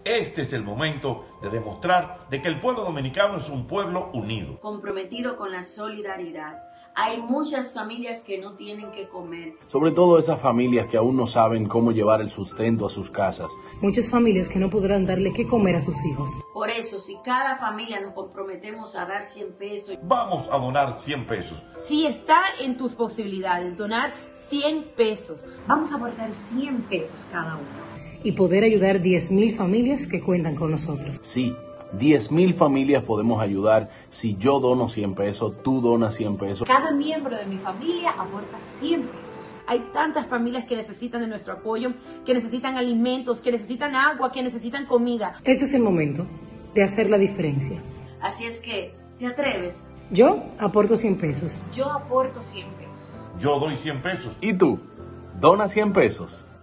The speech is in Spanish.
Este es el momento de demostrar de que el pueblo dominicano es un pueblo unido, comprometido con la solidaridad. Hay muchas familias que no tienen que comer. Sobre todo esas familias que aún no saben cómo llevar el sustento a sus casas. Muchas familias que no podrán darle qué comer a sus hijos. Por eso, si cada familia nos comprometemos a dar 100 pesos... Vamos a donar 100 pesos. Si está en tus posibilidades donar 100 pesos. Vamos a aportar 100 pesos cada uno. Y poder ayudar 10.000 familias que cuentan con nosotros. Sí, 10.000 familias podemos ayudar. Si yo dono 100 pesos, tú donas 100 pesos. Cada miembro de mi familia aporta 100 pesos. Hay tantas familias que necesitan de nuestro apoyo, que necesitan alimentos, que necesitan agua, que necesitan comida. Este es el momento de hacer la diferencia. Así es que, ¿te atreves? Yo aporto 100 pesos. Yo aporto 100 pesos. Yo doy 100 pesos. ¿Y tú? ¿Dona 100 pesos?